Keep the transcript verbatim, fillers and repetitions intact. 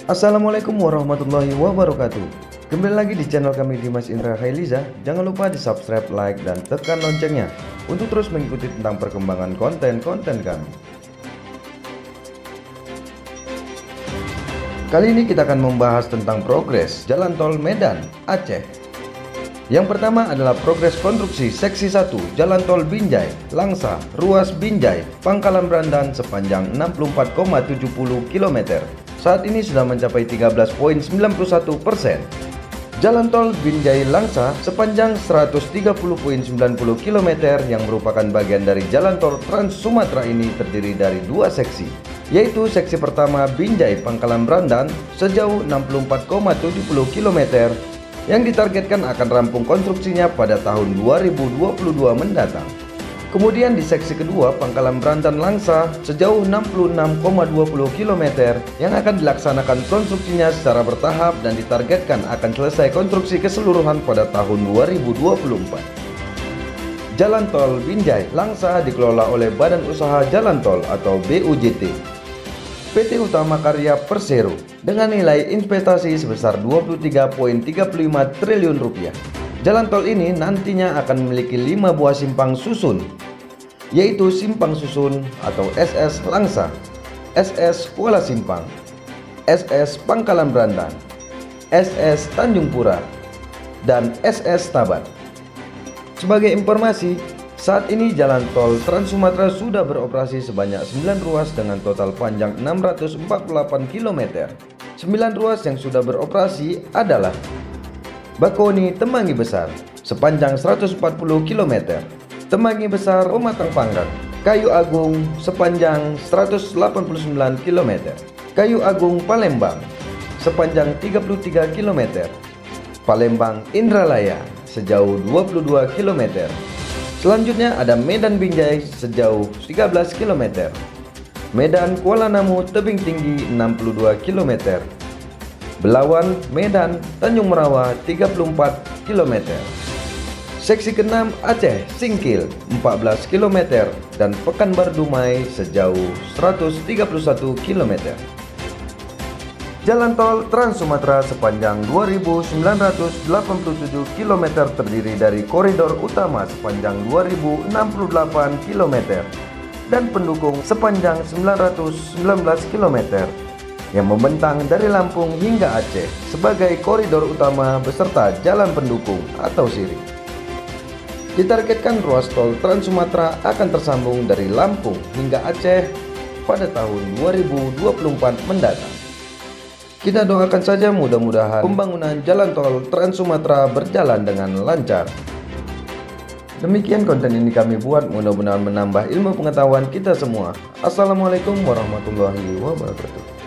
Assalamualaikum warahmatullahi wabarakatuh. Kembali lagi di channel kami Dimas Indra Khailiza. Jangan lupa di subscribe, like, dan tekan loncengnya untuk terus mengikuti tentang perkembangan konten-konten kami. Kali ini kita akan membahas tentang progres Jalan Tol Medan, Aceh. Yang pertama adalah progres konstruksi seksi satu Jalan Tol Binjai, Langsa, Ruas Binjai, Pangkalan Brandan sepanjang enam puluh empat koma tujuh nol kilometer. Saat ini sudah mencapai tiga belas koma sembilan satu persen. Jalan Tol Binjai Langsa sepanjang seratus tiga puluh koma sembilan nol kilometer yang merupakan bagian dari Jalan Tol Trans Sumatera ini terdiri dari dua seksi, yaitu seksi pertama Binjai Pangkalan Brandan sejauh enam puluh empat koma tujuh nol kilometer yang ditargetkan akan rampung konstruksinya pada tahun dua ribu dua puluh dua mendatang. Kemudian di seksi kedua Pangkalan Brandan Langsa sejauh enam puluh enam koma dua nol kilometer yang akan dilaksanakan konstruksinya secara bertahap dan ditargetkan akan selesai konstruksi keseluruhan pada tahun dua ribu dua puluh empat. Jalan Tol Binjai Langsa dikelola oleh Badan Usaha Jalan Tol atau B U J T P T Utama Karya Persero dengan nilai investasi sebesar dua puluh tiga koma tiga lima triliun rupiah. Jalan tol ini nantinya akan memiliki lima buah simpang susun, yaitu Simpang Susun atau S S Langsa, S S Kuala Simpang, S S Pangkalan Brandan, S S Tanjung Pura, dan S S Tabat. Sebagai informasi, saat ini Jalan Tol Trans Sumatera sudah beroperasi sebanyak sembilan ruas dengan total panjang enam ratus empat puluh delapan kilometer. sembilan ruas yang sudah beroperasi adalah Bakoni Temanggi Besar sepanjang seratus empat puluh kilometer, Temanggi Besar Pematang Panggang, Kayu Agung sepanjang seratus delapan puluh sembilan kilometer, Kayu Agung Palembang sepanjang tiga puluh tiga kilometer, Palembang Indralaya sejauh dua puluh dua kilometer. Selanjutnya ada Medan Binjai sejauh tiga belas kilometer, Medan Kuala Namu Tebing Tinggi enam puluh dua kilometer, Belawan Medan Tanjung Merawa tiga puluh empat kilometer. Seksi keenam Aceh Singkil empat belas kilometer dan Pekanbaru Dumai sejauh seratus tiga puluh satu kilometer. Jalan Tol Trans Sumatera sepanjang dua ribu sembilan ratus delapan puluh tujuh kilometer terdiri dari koridor utama sepanjang dua ribu enam puluh delapan kilometer dan pendukung sepanjang sembilan ratus sembilan belas kilometer yang membentang dari Lampung hingga Aceh sebagai koridor utama beserta jalan pendukung atau siri. Ditargetkan ruas tol Trans Sumatera akan tersambung dari Lampung hingga Aceh pada tahun dua ribu dua puluh empat mendatang. Kita doakan saja mudah-mudahan pembangunan jalan tol Trans Sumatera berjalan dengan lancar. Demikian konten ini kami buat, mudah-mudahan menambah ilmu pengetahuan kita semua. Assalamualaikum warahmatullahi wabarakatuh.